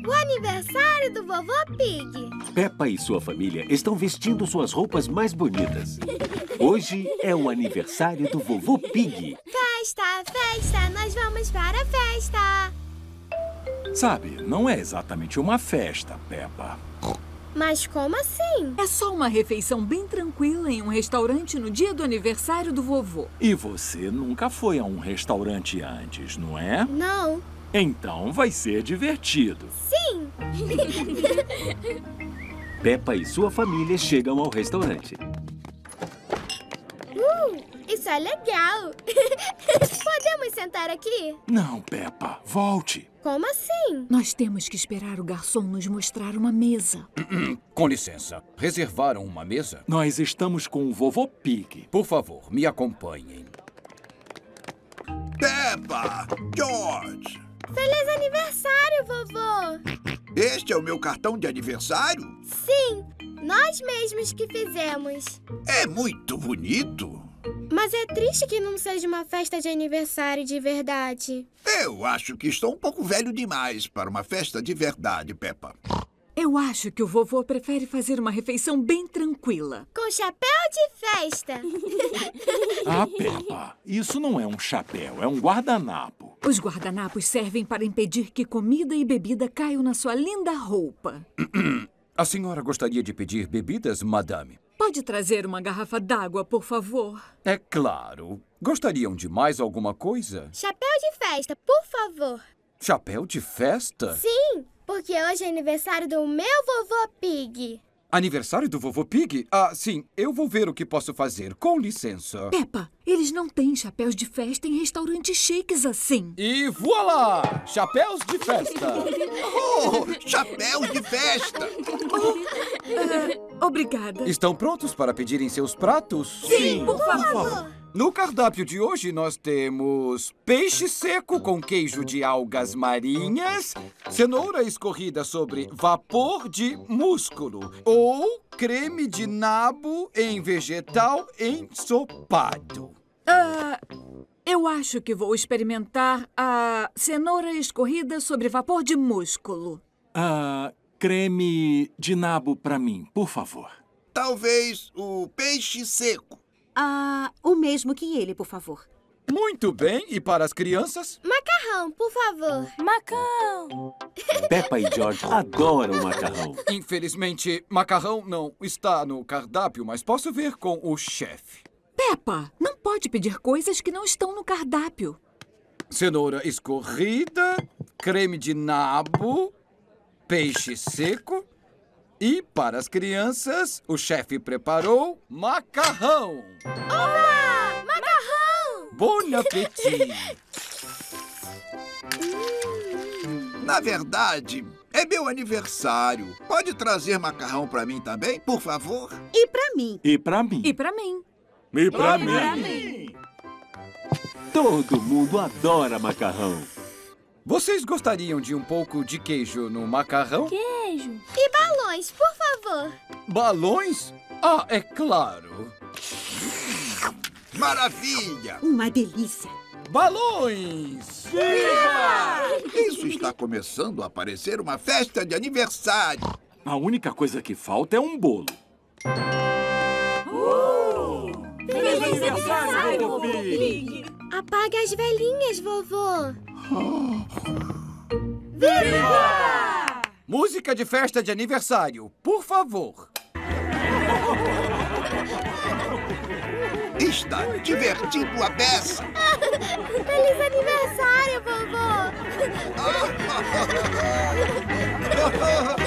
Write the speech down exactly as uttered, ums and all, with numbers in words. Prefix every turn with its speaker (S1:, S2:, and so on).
S1: O aniversário do Vovô Pig.
S2: Peppa e sua família estão vestindo suas roupas mais bonitas. Hoje é o aniversário do Vovô Pig.
S1: Festa, festa, nós vamos para a festa.
S3: Sabe, não é exatamente uma festa, Peppa.
S1: Mas como assim?
S4: É só uma refeição bem tranquila em um restaurante no dia do aniversário do vovô.
S3: E você nunca foi a um restaurante antes, não é?
S1: Não.
S3: Então vai ser divertido.
S1: Sim.
S2: Peppa e sua família chegam ao restaurante.
S1: Uh, isso é legal. Podemos sentar aqui?
S3: Não, Peppa, volte.
S1: Como assim?
S4: Nós temos que esperar o garçom nos mostrar uma mesa.
S5: Com licença, reservaram uma mesa?
S3: Nós estamos com o Vovô Pig.
S5: Por favor, me acompanhem.
S6: Peppa! George!
S1: Feliz aniversário, vovô!
S6: Este é o meu cartão de aniversário?
S1: Sim, nós mesmos que fizemos.
S6: É muito bonito.
S1: Mas é triste que não seja uma festa de aniversário de verdade.
S6: Eu acho que estou um pouco velho demais para uma festa de verdade, Peppa.
S4: Eu acho que o vovô prefere fazer uma refeição bem tranquila.
S1: Com chapéu de festa.
S3: Ah, Peppa, isso não é um chapéu, é um guardanapo.
S4: Os guardanapos servem para impedir que comida e bebida caiam na sua linda roupa.
S5: A senhora gostaria de pedir bebidas, madame?
S4: Pode trazer uma garrafa d'água, por favor?
S5: É claro. Gostariam de mais alguma coisa?
S1: Chapéu de festa, por favor.
S5: Chapéu de festa?
S1: Sim, porque hoje é aniversário do meu vovô Pig.
S5: Aniversário do vovô Pig? Ah, sim. Eu vou ver o que posso fazer. Com licença.
S4: Peppa, eles não têm chapéus de festa em restaurantes chiques assim.
S5: E voilá! Chapéus de festa!
S6: Oh, chapéu de festa!
S4: Uh, obrigada.
S5: Estão prontos para pedirem seus pratos?
S4: Sim, por favor.
S6: Por favor.
S5: No cardápio de hoje, nós temos peixe seco com queijo de algas marinhas, cenoura escorrida sobre vapor de músculo ou creme de nabo em vegetal ensopado.
S4: Uh, eu acho que vou experimentar a cenoura escorrida sobre vapor de músculo.
S3: Ah, creme de nabo para mim, por favor.
S6: Talvez o peixe seco.
S7: Ah, o mesmo que ele, por favor.
S5: Muito bem. E para as crianças?
S1: Macarrão, por favor.
S7: Macarrão.
S2: Peppa e George adoram macarrão.
S5: Infelizmente, macarrão não está no cardápio, mas posso ver com o chefe.
S4: Peppa, não pode pedir coisas que não estão no cardápio.
S5: Cenoura escorrida, creme de nabo, peixe seco. E para as crianças, o chefe preparou macarrão.
S1: Oba! Macarrão!
S5: Bon appétit!
S6: Na verdade, é meu aniversário. Pode trazer macarrão para mim também, por favor?
S7: E pra mim.
S3: E para mim.
S4: E pra mim.
S3: E para mim.
S4: pra mim.
S2: Todo mundo adora macarrão.
S5: Vocês gostariam de um pouco de queijo no macarrão?
S7: Queijo.
S1: E balões, por favor.
S5: Balões? Ah, é claro.
S6: Maravilha!
S7: Uma delícia.
S5: Balões!
S6: Isso está começando a parecer uma festa de aniversário.
S3: A única coisa que falta é um bolo.
S1: Feliz aniversário, vovô Pig! Apaga as velhinhas, vovô.
S5: Viva! Música de festa de aniversário, por favor.
S6: Está divertindo a beça.
S1: Feliz aniversário, vovô!